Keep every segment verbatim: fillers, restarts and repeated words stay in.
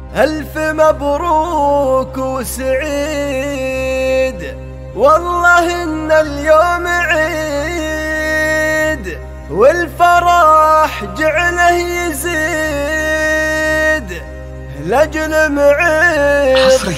ألف مبروك وسعيد، والله إن اليوم عيد، والفرح جعله يزيد، لأجل معيد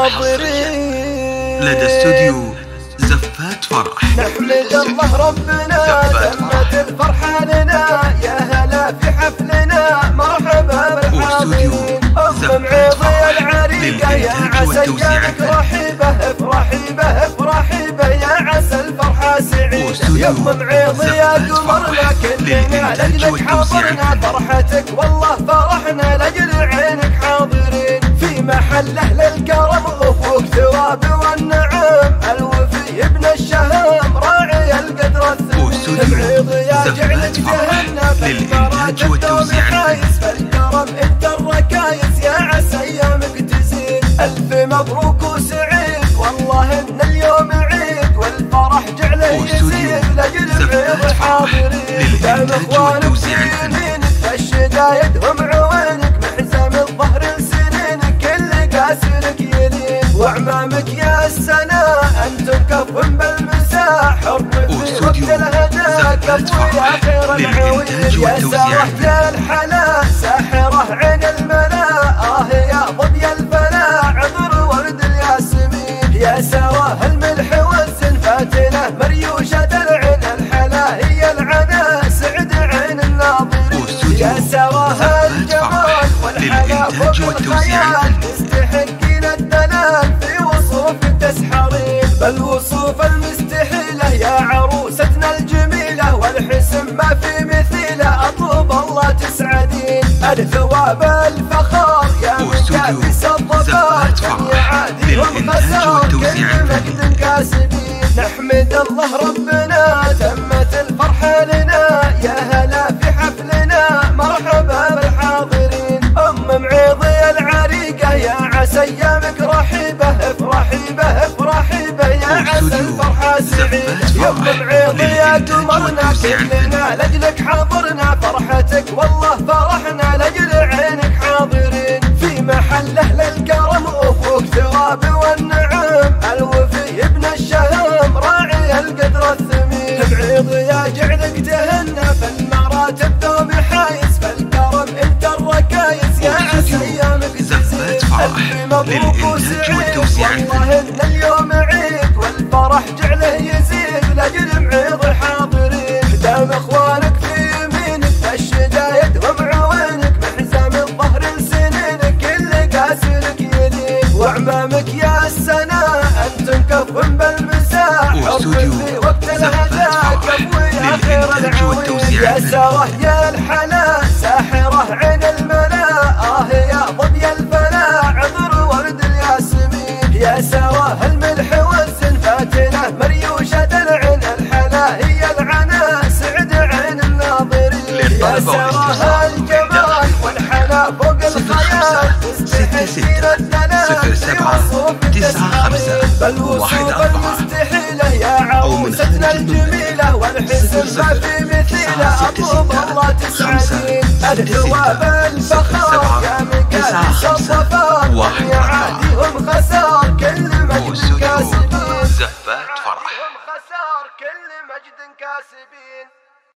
حاضرين لدى استوديو زفات فرح. نحمد الله ربنا تمت الفرحة لنا، يا هلا في حفلنا مرحبا بالحاضرين. أم معيضي العريقة يا عسى أيامك رحيبة، افرحي به افرحي به يا عسى الفرحة سعيدة. يا أم معيضي يا قمرنا كلنا لأجلك حاضرنا، فرحتك والله فرحنا لأجل عينك حاضرين. في محله للكرم أفوق ثواب والنعم، الوفي ابن الشهام راعي القدر الثمين. معيضي يا جعلك تهنى بالإنتاج والتوزيع حايس، فالكرم انت الركايس يا عسى ايامك تزيد. ألف مبروك وسعيد، والله إن اليوم عيد، والفرح جعله يزيد لأجل معيض حاضرين. دام إخوانك في يمينك فالشدايدهم عوينك، محزم الظهر لسنينك كل قاسرك يلين. وأعمامك يا السناء أنتم كف بالمساح، حرب في وقت الهدى كفو يا خير العوين. يا سارة يا الحلا ساحرة عين الملا، آه يا ظبي الفلا عذر ورد الياسمين. يا سواه الملح والزن فاتنة مريوشة العين، الحلا هي العنا سعد عين الناظرين. يا سواه الجمال والحلا فوق الخيال، تستحقين الدلال في وصوف تسحرين. بالوصوف المستحيلة يا عروستنا الجميلة، والحسن ما في مثيله أطلب الله تسعدين. الثواب الفخار يا مكافس الظفار، كم يعاديهم خسار كل مجد كاسبين. نحمد الله ربنا تمت الفرحة لنا، يا هلا في حفلنا مرحبا بالحاضرين. أم معيضي العريقة يا عسى أيامك رحيبة، افرحي به افرحي به يا عسى الفرحة سعيد. يا أم معيضي يا قمرنا كلنا لأجلك حاضرنا، فرحتك والله فرحنا لأجل عينك حاضرين. في محله للكرم أفوق ثواب والنعم، الوفي ابن الشهام راعي القدر الثمين. معيضي يا جعلك تهنى فالمراتب دوم حايس، فالكرم انت الركايس يا عسى ايامك تزيد. ألف مبروك وسعيد، والله إن اليوم عيد، والفرح جعله يزيد لأجل معيض حاضرين. دام إخوانك في يمينك فالشدايدهم عوينك، محزم الظهر لسنينك كل قاسرك يلين. وأعمامك يا السناء أنتم كف بالمساح، حرب في وقت الهدى كفو يا خير العوين. يا سارة يا الحلا ساحرة عين الملا، آه يا ظبي الفلا عذر ورد الياسمين. يا سواه الملح والزن فاتنة مريوشة العين، الحلا هي العنا سعد عين الناظرين. يا سواه الجمال والحلا فوق الخيال، تستحقين الدلال في وصوف تسحرين. بالوصوف المستحيلة يا عروستنا الجميلة، والحسن ما في مثيله أطلب الله تسعدين. الثواب الفخار يا مكاسس الظفار، كم يعاديهم خسار كل مجد كاسبين. زفات فرح. خسار كل مجد كاسبين.